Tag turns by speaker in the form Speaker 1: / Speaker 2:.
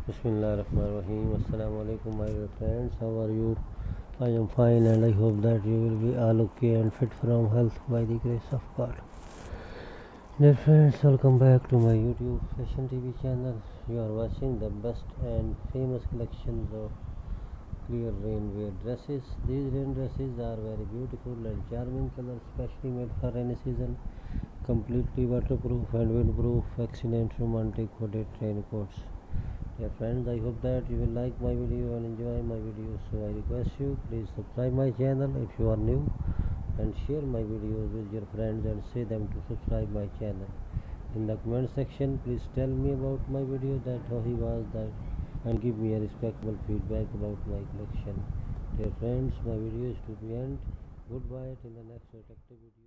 Speaker 1: Bismillahirrahmanirrahim. Assalamu alaikum, my dear friends. How are you? I am fine, and I hope that you will be all okay and fit from health by the grace of God. Dear friends, welcome back to my YouTube Fashion TV channel. You are watching the best and famous collections of clear rainwear dresses. These rain dresses are very beautiful and charming colors, specially made for rainy season. Completely waterproof and windproof, excellent romantic hooded raincoats. Dear friends, I hope that you will like my video and enjoy my video. So I request you, please subscribe my channel if you are new, and share my videos with your friends and say them to subscribe my channel. In the comment section, please tell me about my video, that how he was, that, and give me a respectful feedback about my collection. Dear friends, my video is to the end. Goodbye till the next attractive video.